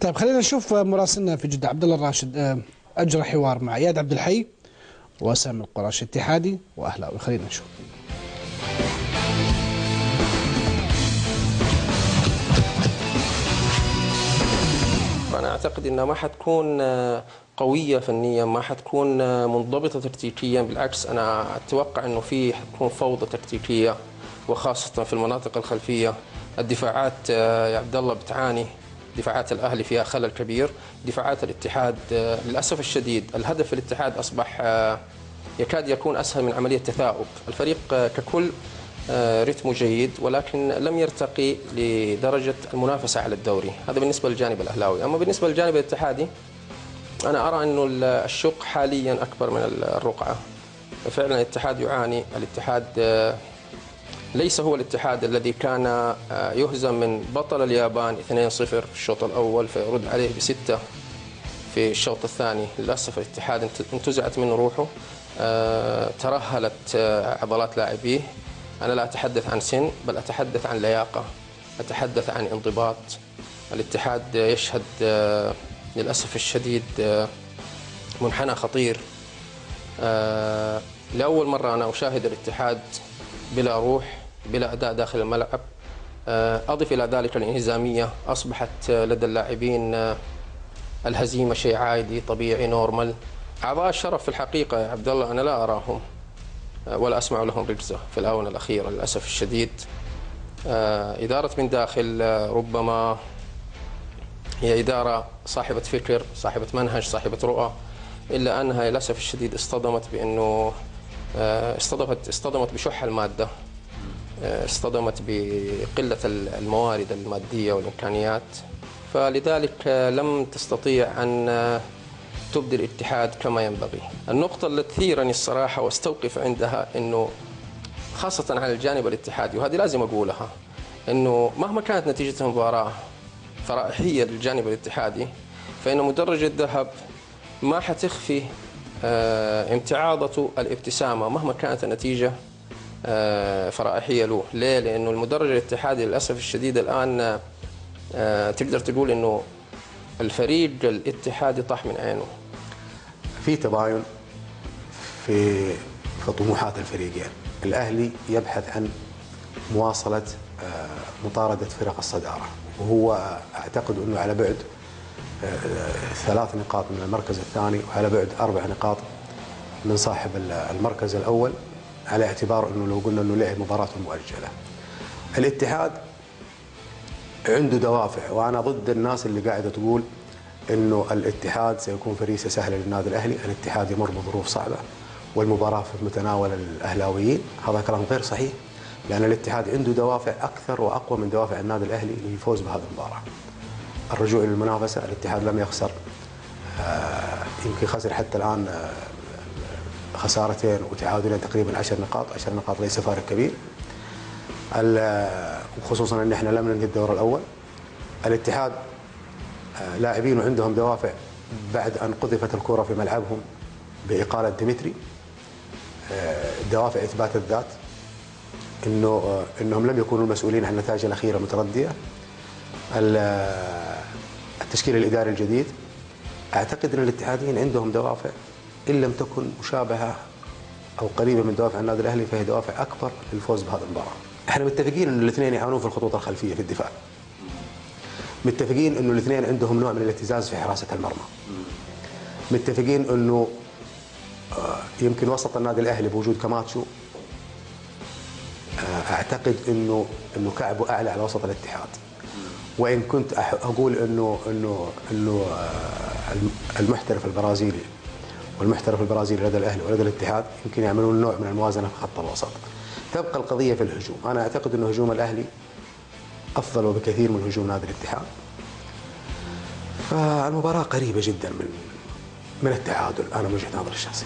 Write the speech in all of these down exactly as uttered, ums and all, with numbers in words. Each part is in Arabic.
طيب خلينا نشوف مراسلنا في جدة عبد الله الراشد أجرى حوار مع إياد عبد الحي وسامي القراشي اتحادي وأهلاوي. خلينا نشوف. أنا أعتقد أنها ما حتكون قوية فنيا، ما حتكون منضبطة تكتيكيا، بالعكس أنا أتوقع أنه في حتكون فوضى تكتيكية وخاصة في المناطق الخلفية. الدفاعات يا عبد الله بتعاني، دفاعات الأهلي فيها خلل كبير، دفاعات الاتحاد للأسف الشديد الهدف الاتحاد أصبح يكاد يكون أسهل من عملية تثاؤب. الفريق ككل رتمه جيد ولكن لم يرتقي لدرجة المنافسة على الدوري، هذا بالنسبة للجانب الأهلاوي. أما بالنسبة للجانب الاتحادي أنا أرى أنه الشق حاليا أكبر من الرقعة. فعلا الاتحاد يعاني، الاتحاد ليس هو الاتحاد الذي كان يهزم من بطل اليابان اثنين صفر في الشوط الأول فيرد عليه بستة في الشوط الثاني. للأسف الاتحاد انتزعت منه روحه، ترهلت عضلات لاعبيه. أنا لا أتحدث عن سن بل أتحدث عن لياقة، أتحدث عن انضباط. الاتحاد يشهد للأسف الشديد منحنى خطير. لأول مرة أنا أشاهد الاتحاد بلا روح، بلا أداء داخل الملعب. أضف إلى ذلك الانهزامية، أصبحت لدى اللاعبين الهزيمة شيء عادي طبيعي نورمال. أعضاء الشرف في الحقيقة يا عبد الله أنا لا أراهم ولا أسمع لهم ركزة في الآونة الأخيرة للأسف الشديد. إدارة من داخل ربما هي إدارة صاحبة فكر، صاحبة منهج، صاحبة رؤى، إلا أنها للأسف الشديد اصطدمت بأنه اصطدمت اصطدمت بشح المادة، اصطدمت بقلة الموارد المادية والإمكانيات، فلذلك لم تستطيع أن تبدي الاتحاد كما ينبغي. النقطة التي تثيرني الصراحة واستوقف عندها أنه خاصة على الجانب الاتحادي، وهذه لازم أقولها، أنه مهما كانت نتيجة المباراة فرائحية للجانب الاتحادي فإن مدرج الذهب ما حتخفي امتعاضة الابتسامة مهما كانت النتيجة فرائحية له. ليه؟ لأنه المدرج الاتحادي للأسف الشديد الآن تقدر تقول أنه الفريق الاتحادي طاح من عينه. في تباين في في طموحات الفريقين. الأهلي يبحث عن مواصلة مطاردة فرق الصدارة، وهو أعتقد أنه على بعد ثلاث نقاط من المركز الثاني وعلى بعد أربع نقاط من صاحب المركز الأول، على اعتبار أنه لو قلنا أنه لعب مباراة مؤجلة. الاتحاد عنده دوافع، وأنا ضد الناس اللي قاعدة تقول أنه الاتحاد سيكون فريسة سهلة للنادي الأهلي. الاتحاد يمر بظروف صعبة والمباراة في متناول الأهلاويين، هذا كلام غير صحيح، لأن الاتحاد عنده دوافع أكثر وأقوى من دوافع النادي الأهلي للفوز بهذه المباراة. الرجوع للمنافسة، الاتحاد لم يخسر، يمكن خسر حتى الآن خسارتين وتعادلين تقريبا عشر نقاط، عشر نقاط ليس فارق كبير، وخصوصا أن احنا لم ننهي الدور الأول. الاتحاد لاعبين عندهم دوافع بعد أن قذفت الكرة في ملعبهم بإقالة ديمتري، دوافع إثبات الذات، إنه إنهم لم يكونوا المسؤولين عن النتائج الأخيرة متردية. التشكيل الإداري الجديد، أعتقد أن الاتحاديين عندهم دوافع إن لم تكن مشابهة أو قريبة من دوافع النادي الأهلي فهي دوافع أكبر للفوز بهذه المباراة. احنا متفقين أن الاثنين يعانون في الخطوط الخلفية في الدفاع، متفقين أنه الاثنين عندهم نوع من الاهتزاز في حراسة المرمى، متفقين أنه يمكن وسط النادي الأهلي بوجود كاماتشو أعتقد أنه أنه كعبه أعلى على وسط الاتحاد، وإن كنت أقول أنه أنه أنه المحترف البرازيلي والمحترف البرازيلي لدى الأهلي ولدى الاتحاد يمكن يعملون نوع من الموازنة في خط الوسط. تبقى القضية في الهجوم، أنا أعتقد أنه هجوم الأهلي أفضل وبكثير من هجوم نادي الاتحاد، فالمباراة قريبة جدا من من التعادل، أنا من وجهة نظري الشخصية.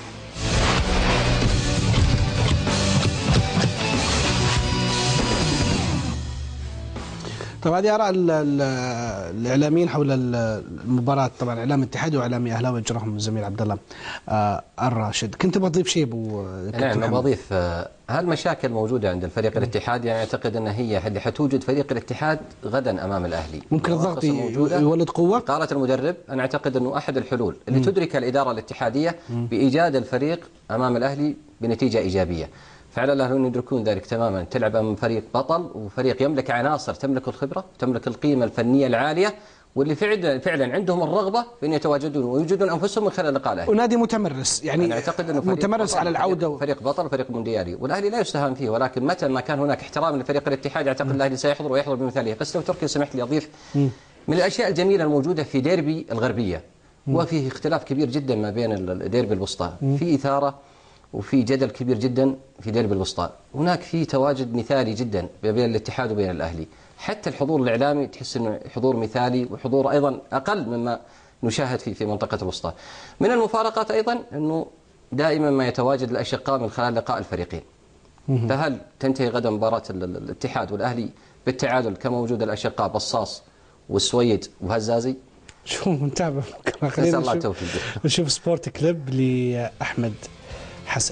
طيب هذه اراء ال- ال- الاعلاميين حول ال- المباراه، طبعا اعلام اتحادي واعلامي اهلاوي اجرهم الزميل عبد الله آه الراشد. كنت بضيف شيء ابو نعم بضيف هالمشاكل موجوده عند الفريق الاتحادي، يعني اعتقد ان هي اللي حتوجد فريق الاتحاد غدا امام الاهلي. ممكن الضغط يولد قوه. قالت المدرب انا اعتقد انه احد الحلول اللي م. تدرك الاداره الاتحاديه م. بايجاد الفريق امام الاهلي بنتيجه ايجابيه. فعلى الله ان يدركون ذلك تماما، تلعب امام فريق بطل وفريق يملك عناصر تملك الخبره، تملك القيمه الفنيه العاليه، واللي فعلا فعلا عندهم الرغبه في ان يتواجدون ويوجدون انفسهم من خلال لقاء الاهلي. ونادي متمرس، يعني أنا أعتقد أنه متمرس على العوده، فريق, فريق بطل فريق مونديالي، والاهلي لا يستهان فيه، ولكن متى ما كان هناك احترام لفريق الاتحاد اعتقد الاهلي سيحضر ويحضر بمثاليه. بس لو تركي سمحت لي اضيف م. من الاشياء الجميله الموجوده في ديربي الغربيه، وفيه اختلاف كبير جدا ما بين الديربي الوسطى، في اثاره وفي جدل كبير جدا في ديربي الوسطى، هناك في تواجد مثالي جدا بين الاتحاد وبين الاهلي، حتى الحضور الاعلامي تحس انه حضور مثالي وحضور ايضا اقل مما نشاهد في في منطقه الوسطى. من المفارقات ايضا انه دائما ما يتواجد الاشقاء من خلال لقاء الفريقين. فهل تنتهي غدا مباراه الاتحاد والاهلي بالتعادل كما وجود الاشقاء بصاص والسويد وهزازي؟ شو نتابع. نسال الله التوفيق. نشوف سبورت كليب لاحمد حسن.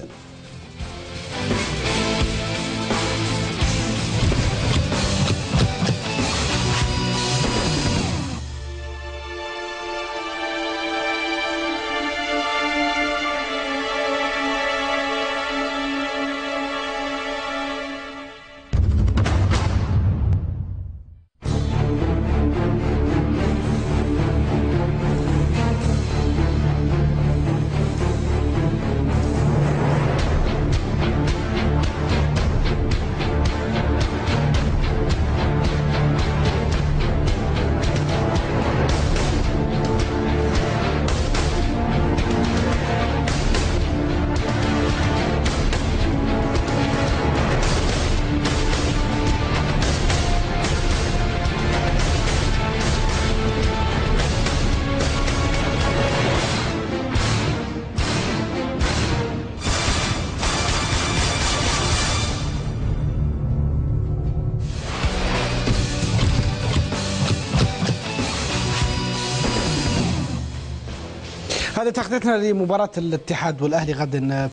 هذا تغطيتنا لمباراة الاتحاد والأهلي غدا.